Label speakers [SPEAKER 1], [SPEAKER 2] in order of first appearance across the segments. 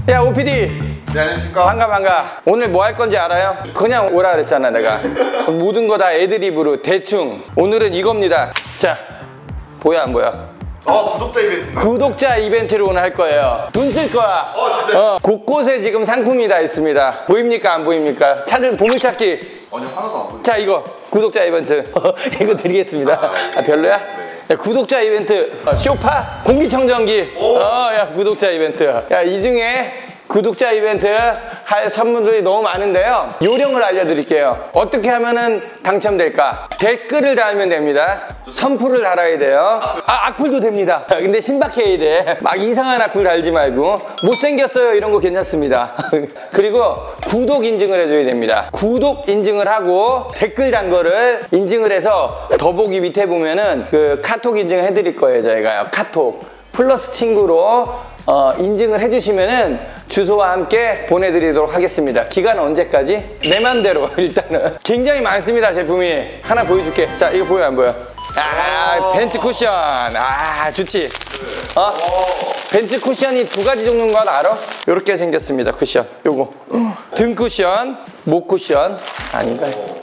[SPEAKER 1] 야, OPD.
[SPEAKER 2] 네, 안녕하십니까.
[SPEAKER 1] 반가. 오늘 뭐 할 건지 알아요? 그냥 오라 그랬잖아, 내가. 모든 거 다 애드립으로 대충. 오늘은 이겁니다. 자, 보여, 안 보여?
[SPEAKER 2] 구독자 이벤트인가요?
[SPEAKER 1] 구독자 이벤트를 오늘 할 거예요. 돈 쓸 거야.
[SPEAKER 2] 진짜요?
[SPEAKER 1] 곳곳에 지금 상품이 다 있습니다. 보입니까, 안 보입니까? 찾은 보물찾기.
[SPEAKER 2] 아니요, 하나도 안 보여요.
[SPEAKER 1] 자, 이거 구독자 이벤트. 이거 드리겠습니다. 아, 별로야? 야, 구독자 이벤트. 쇼파 공기청정기. 야, 구독자 이벤트. 야, 이 중에 구독자 이벤트 할 선물들이 너무 많은데요. 요령을 알려드릴게요. 어떻게 하면은 당첨될까? 댓글을 달면 됩니다. 선풀을 달아야 돼요. 악플도 됩니다. 근데 신박해야 돼. 막 이상한 악플 달지 말고. 못생겼어요, 이런 거 괜찮습니다. 그리고 구독 인증을 해줘야 됩니다. 구독 인증을 하고 댓글 단 거를 인증을 해서 더보기 밑에 보면은 그 카톡 인증 해드릴 거예요, 저희가요. 카톡 플러스 친구로 인증을 해주시면은 주소와 함께 보내드리도록 하겠습니다. 기간은 언제까지? 내 맘대로. 일단은 굉장히 많습니다. 제품이 하나 보여줄게. 자, 이거 보여, 안 보여? 벤츠 쿠션. 좋지. 벤츠 쿠션이 두 가지 종류인 건 알아? 이렇게 생겼습니다. 쿠션. 요거 등 쿠션, 목 쿠션. 아닌가?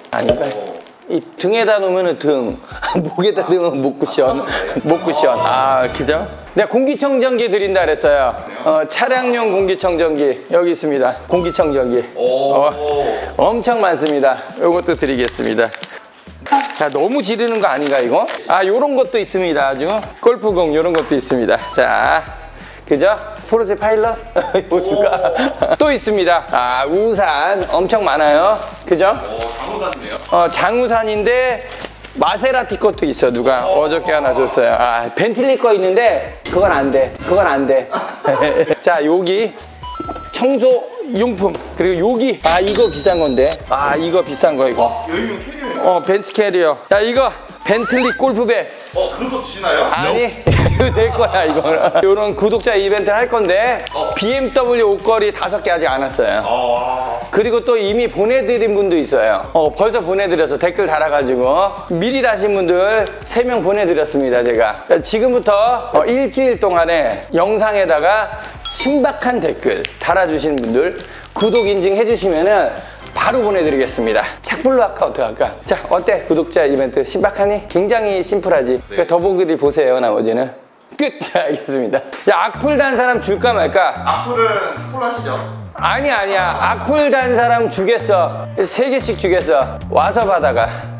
[SPEAKER 1] 이 등에다 놓으면 등, 목에다 넣으면 목 쿠션. 목 쿠션. 그죠? 내가 공기청정기 드린다 그랬어요. 차량용 공기청정기 여기 있습니다. 공기청정기. 엄청 많습니다. 요것도 드리겠습니다. 자, 너무 지르는 거 아닌가 이거? 요런 것도 있습니다. 아주 골프공 요런 것도 있습니다. 자, 그죠? 포르쉐 파일럿 이거 줄까? 또 있습니다. 우산 엄청 많아요. 그죠?
[SPEAKER 2] 장우산이네요.
[SPEAKER 1] 장우산인데 마세라티 것도 있어. 누가 어저께 하나 줬어요. 벤틀리 거 있는데 그건 안 돼. 자, 여기 청소 용품. 그리고 여기 이거 비싼 건데. 이거 비싼 거 이거.
[SPEAKER 2] 여유용 캐리어예요?
[SPEAKER 1] 벤츠 캐리어. 야, 이거 벤틀리 골프백.
[SPEAKER 2] 그것도 주시나요?
[SPEAKER 1] 아니, 이거 내 거야, 이거는. 이런 구독자 이벤트를 할 건데 BMW 옷걸이 5개 아직 안 왔어요. 그리고 또 이미 보내드린 분도 있어요. 벌써 보내드려서 댓글 달아가지고 미리 다신 분들 3명 보내드렸습니다, 제가. 지금부터 일주일 동안에 영상에다가 신박한 댓글 달아주시는 분들 구독 인증해주시면은 바로 보내드리겠습니다. 착불로 할까 어떻게 할까? 자, 어때? 구독자 이벤트 신박하니? 굉장히 심플하지? 그러니까 더보기를 보세요. 나머지는 끝! 알겠습니다. 야, 악플 단 사람 줄까 말까?
[SPEAKER 2] 악플은 착불하시죠?
[SPEAKER 1] 아니야. 악플 단 사람 주겠어. 3개씩 주겠어. 와서 받아가.